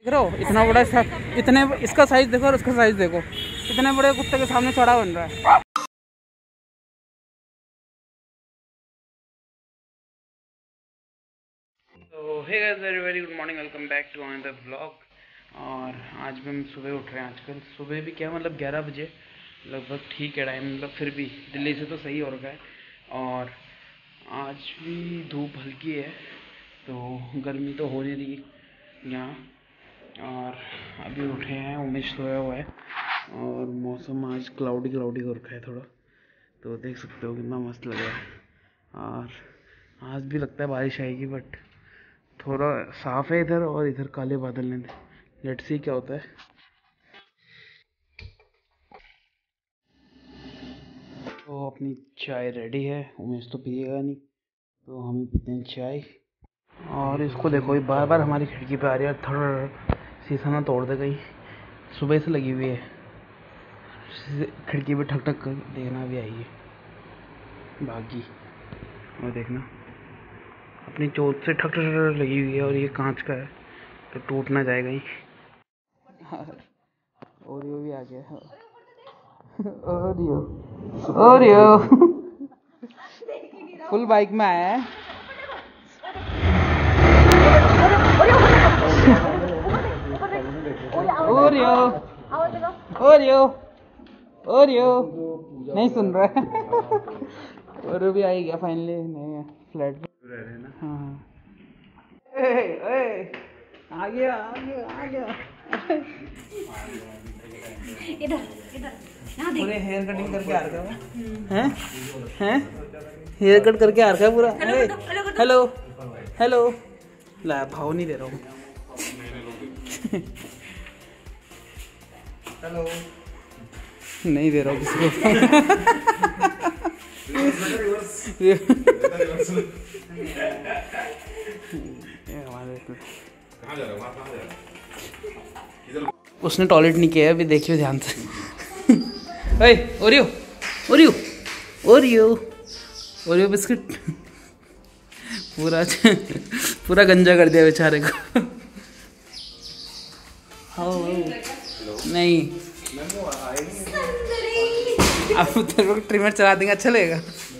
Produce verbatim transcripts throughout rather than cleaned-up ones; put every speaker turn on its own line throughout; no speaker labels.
देख रहे हो इतना बड़ा सा, इतने इसका साइज देखो और उसका साइज देखो, इतने बड़े कुत्ते के सामने चौड़ा बन रहा है। तो hey guys, very very good morning, welcome back to another vlog. और आज भी हम सुबह उठ रहे हैं। आजकल सुबह भी क्या मतलब ग्यारह बजे लगभग ठीक है टाइम, मतलब फिर भी दिल्ली से तो सही हो रखा है। और आज भी धूप हल्की है, तो गर्मी तो हो नहीं रही यहाँ। और अभी उठे हैं, उमेश सोया हुआ है और मौसम आज क्लाउडी क्लाउडी हो रखा है थोड़ा, तो देख सकते हो कितना मस्त लग रहा है। और आज भी लगता है बारिश आएगी, बट थोड़ा साफ है इधर और इधर काले बादल हैं। लेट्स सी क्या होता है। तो अपनी चाय रेडी है, उमेश तो पिएगा नहीं तो हम ही पीते हैं चाय। और इसको देखो, ये बार बार हमारी खिड़की पे आ रही है, थोड़ा शीशा ना तोड़ दे कहीं। सुबह से लगी हुई है, खिड़की पे ठक ठक कर देखना भी आएगी बाकी। और देखना अपनी चोट से ठक ठक लगी हुई है, और ये कांच का है तो टूट ना जाएगा ही। ओरियो भी आ गया। ओरियो ओरियो फुल बाइक में आया है। ओरियो ओरियो ओरियो नहीं सुन रहा है। ओरियो भी आ ही गया फाइनली, नहीं फ्लैट पे रह रहे ना। हाँ ए, ए, आ गया आ गया आ गया। इधर इधर पूरे हेयर कटिंग करके आ रखा है, हैं हैं हेयर कट करके आ रखा है पूरा। हेलो हेलो, ला भाव नहीं दे रहा हूँ। हेलो नहीं दे रहा हूँ किसी को। उसने टॉयलेट नहीं किया है अभी, देखियो ध्यान से। ओए Oreo Oreo Oreo Oreo biscuit पूरा पूरा गंजा कर दिया बेचारे को। हाँ नहीं, अब तेरे को ट्रिमर चला देंगे, अच्छा लगेगा।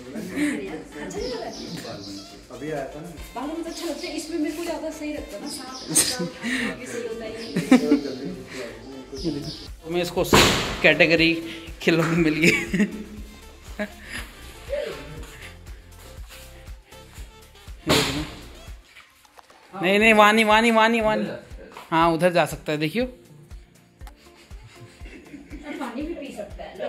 अभी आया था ना, मुझे अच्छा लगता है इसमें, मेरे को ज़्यादा सही लगता है ना, सही होता है। मैं इसको कैटेगरी खिलौने मिल गई। नहीं नहीं, वानी वानी वानी वानी, हाँ उधर जा सकता है, देखियो। पानी भी पी सकता है।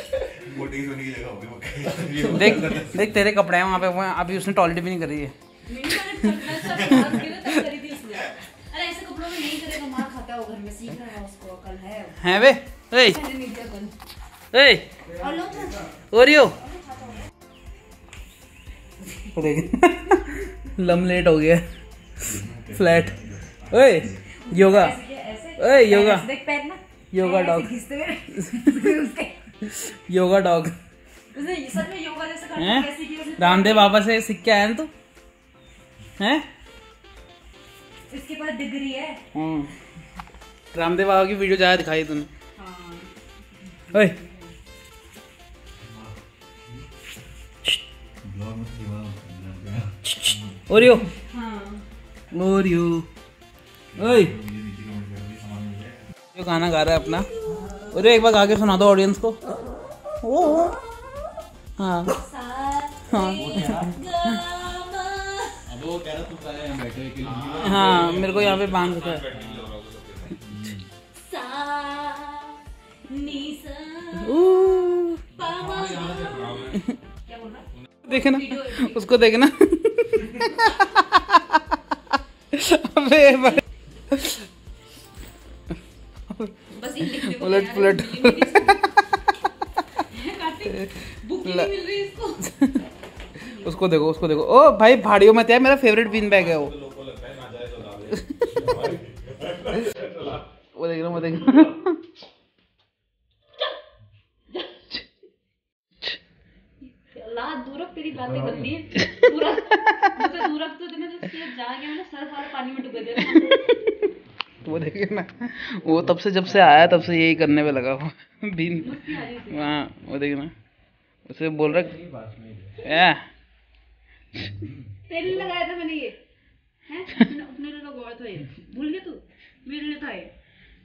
देख देख तेरे कपड़े हैं वहाँ पे, वहाँ अभी उसने टॉयलेट भी नहीं करी है। हैं वे ए ए ओरियो लम लेट हो गया फ्लैट। ओए योगा, ओए योगा योगा डॉग, योगा डॉग। रामदेव बाबा से सीख के आया ना तू, हैं? इसके पास डिग्री है। रामदेव बाबा की वीडियो ज्यादा दिखाई तूने। हाँ। ओए ओरियो ओरियो ओए जो गाना गा रहा है अपना, ओरियो एक बार गा के सुना दो ऑडियंस को। ओ हाँ हाँ हाँ, मेरे को यहाँ पे बांध रखा है। देखे ना उसको, देखे ना। अबे उलट पुलट उसको देखो, उसको देखो। ओ भाई भाड़ियों में मेरा फेवरेट बीन बैग है वो। वो देख रहा हूँ, वो देख रहा हूँ। दूर तेरी बातें बनती है पूरा, मुझे दूर तो देना, जब जा गया ना सर सारा पानी में डूब गया। वो देखिए ना, वो तब से जब से आया तब से यही करने पे लगा हुआ बीन। हाँ वो देखिए ना, उसे बोल रहा है
तेल लगाया था मैंने, ये हैं मैंने अपने लिए लगाया था, ये भूल गया तू? मेरे लिए था ये।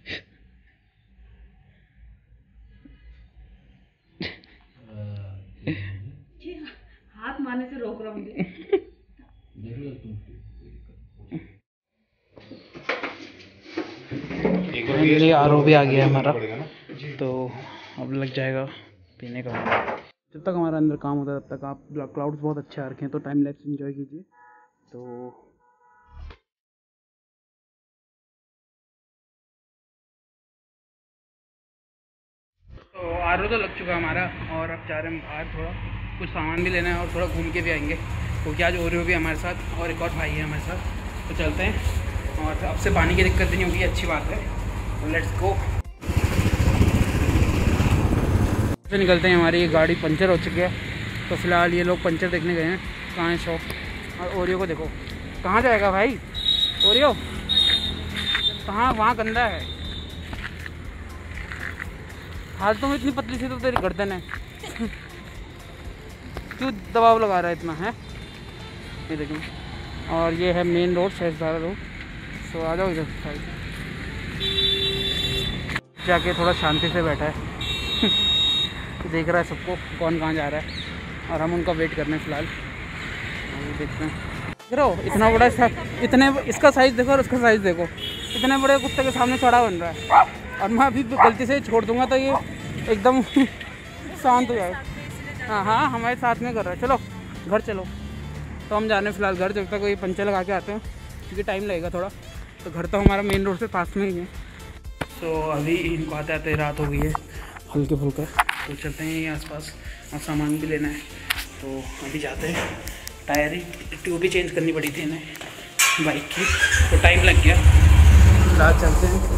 हाथ मारने से रोक रहा मुझे।
फाइनली आर ओ भी आ गया हमारा, तो अब लग जाएगा पीने का। जब तक हमारा अंदर काम होता है तब तक आप क्लाउड्स बहुत अच्छे आ रखे हैं, तो टाइम लैप्स एंजॉय कीजिए। तो तो आर ओ तो लग चुका हमारा, और अब जा रहे हैं बाहर, थोड़ा कुछ सामान भी लेना है और थोड़ा घूम के भी आएंगे, क्योंकि आज ओरियो भी हमारे साथ और एक और भाई है हमारे साथ। तो चलते हैं, और अब से पानी की दिक्कत नहीं होगी, अच्छी बात है। तो लेट्स गो। से निकलते हैं, हमारी गाड़ी पंचर हो चुकी है, तो फिलहाल ये लोग पंचर देखने गए हैं। कहाँ है शॉप? और ओरियो को देखो कहाँ जाएगा भाई, ओरियो कहाँ? वहाँ गंदा है। हालतों में इतनी पतली सी तो तेरी गर्दन है क्यों दबाव लगा रहा है इतना है? ये देखिए, और ये है मेन रोड, शेषधारा रोड। तो आ जाओ इधर साइड, जाके थोड़ा शांति से बैठा है देख रहा है सबको कौन कहाँ जा रहा है, और हम उनका वेट करने फिलहाल देखते हैं। देखो इतना बड़ा सा, इतने इसका साइज़ देखो और उसका साइज़ देखो, इतने बड़े कुत्ते के सामने चौड़ा बन रहा है, और मैं अभी गलती से छोड़ दूंगा तो ये एकदम शांत हो जाएगा। हाँ हाँ हमारे साथ में कर रहा है। चलो घर चलो। तो हम जाने फिलहाल घर, जब तक कोई पंचर लगा के आते हैं, क्योंकि टाइम लगेगा थोड़ा। तो घर तो हमारा मेन रोड से पास में ही है। तो अभी इनको आते आते रात हो गई है हल्के फुल्का, तो चलते हैं यहीं आसपास, और सामान भी लेना है। तो अभी जाते हैं। टायर ही ट्यूब भी चेंज करनी पड़ी थी इन्हें बाइक की, तो टाइम लग गया। फिलहाल चलते हैं।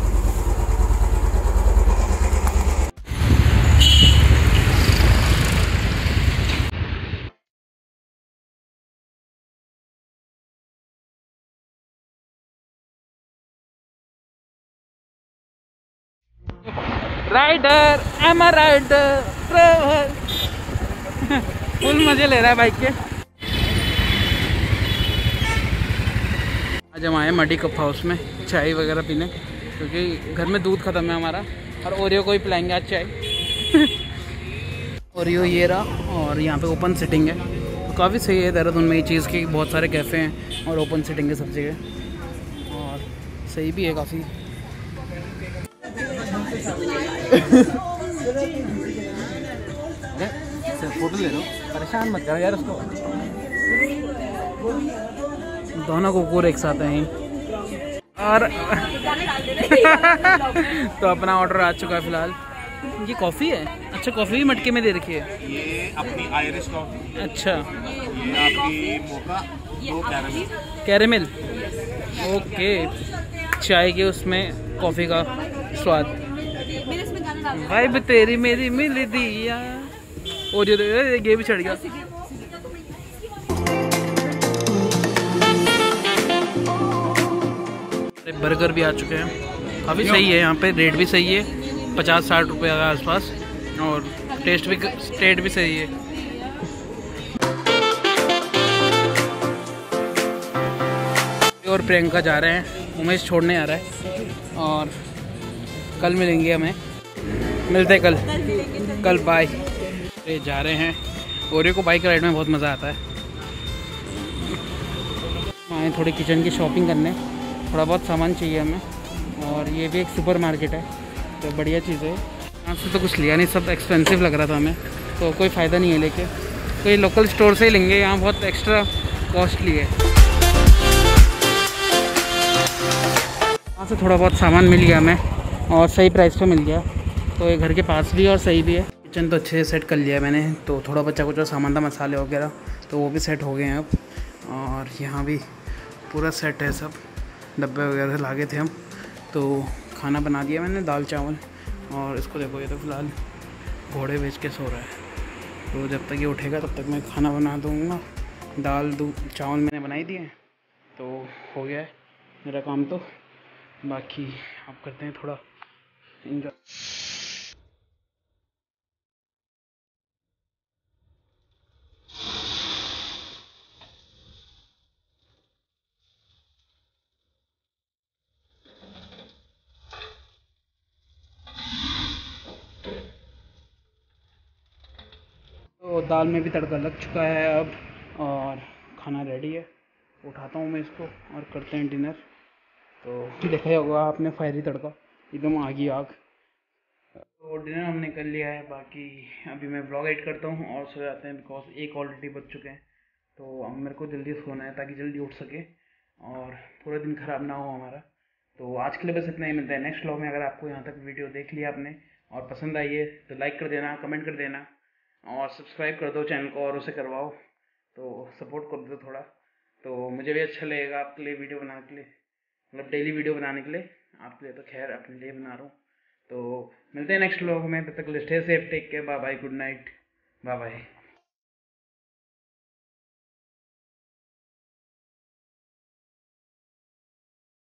Rider am a rider travel full मजे ले रहा है बाइक के। आज हम आए मडी कप हाउस में चाय वगैरह पीने, क्योंकि घर में दूध ख़त्म है हमारा, और ओरियो को ही पिलाएंगे आज चाय ओरियो ये रहा, और यहाँ पे ओपन सिटिंग है, तो काफ़ी सही है देहरादून में ये चीज़ की, बहुत सारे कैफ़े हैं और ओपन सिटिंग है सब जगह, और सही भी है काफ़ी। फोटो ले लो, परेशान मत करो यार उसको। दोनों कुकुर एक साथ हैं और तो अपना ऑर्डर आ चुका है फिलहाल। ये कॉफ़ी है? अच्छा कॉफ़ी भी मटके में दे रखी है।
ये अपनी आयरिश कॉफ़ी।
अच्छा
ये आपकी मोका, दो कैरेमल।
कैरेमल ओके, चाय के उसमें कॉफ़ी का स्वाद। वाइब तेरी मेरी मिल दिया, और ये गे भी चढ़ गया। बर्गर भी आ चुके हैं, काफ़ी सही है यहाँ पे, रेट भी सही है, पचास साठ रुपये के आसपास, और टेस्ट भी टेस्ट भी सही है। और प्रियंका जा रहे हैं, उमेश छोड़ने आ रहा है, और कल मिलेंगे हमें, मिलते कल कल बाय। ये जा रहे हैं, ओरियो को बाइक राइड में बहुत मज़ा आता है। आए थोड़ी किचन की शॉपिंग करने, थोड़ा बहुत सामान चाहिए हमें, और ये भी एक सुपर मार्केट है, तो बढ़िया चीज़ है। यहाँ से तो कुछ लिया नहीं, सब एक्सपेंसिव लग रहा था हमें, तो कोई फ़ायदा नहीं है लेके, कोई लोकल स्टोर से ही लेंगे, यहाँ बहुत एक्स्ट्रा कॉस्टली है। यहाँ से थोड़ा बहुत सामान मिल गया हमें, और सही प्राइस पे मिल गया, तो ये घर के पास भी है और सही भी है। किचन तो अच्छे से सेट कर लिया मैंने, तो थोड़ा बच्चा कुछ सामान था, मसाले वगैरह, तो वो भी सेट हो गए हैं अब, और यहाँ भी पूरा सेट है सब, डब्बे वगैरह ला गए थे हम, तो खाना बना दिया मैंने, दाल चावल। और इसको देखो, ये तो फिलहाल घोड़े बेच के सो रहा है, तो जब तक ये उठेगा तब तक मैं खाना बना दूँगा। दाल दूध चावल मैंने बनाई दिए, तो हो गया है मेरा काम। तो बाकी आप करते हैं थोड़ा इंजॉय। तो दाल में भी तड़का लग चुका है अब, और खाना रेडी है। उठाता हूँ मैं इसको और करते हैं डिनर। तो देखा ही होगा आपने फायरी तड़का, एकदम आगी आग। तो डिनर हमने कर लिया है, बाकी अभी मैं ब्लॉग एडिट करता हूँ और सो जाते हैं, बिकॉज एक ऑलरेडी बज चुके हैं। तो अब मेरे को जल्दी सोना है ताकि जल्दी उठ सके और पूरा दिन ख़राब ना हो हमारा। तो आज के लिए बस इतना ही, मिलता है नेक्स्ट व्लॉग में। अगर आपको यहाँ तक वीडियो देख लिया आपने और पसंद आई है तो लाइक कर देना, कमेंट कर देना और सब्सक्राइब कर दो चैनल को, और उसे करवाओ तो सपोर्ट कर दो थोड़ा। तो मुझे भी अच्छा लगेगा आपके लिए वीडियो बनाने के लिए, मतलब डेली वीडियो बनाने के लिए। आपके लिए तो खैर अपने लिए बना रहा हूँ। तो मिलते हैं नेक्स्ट व्लॉग में, तब तक stay safe, take care, bye bye, good night, bye bye.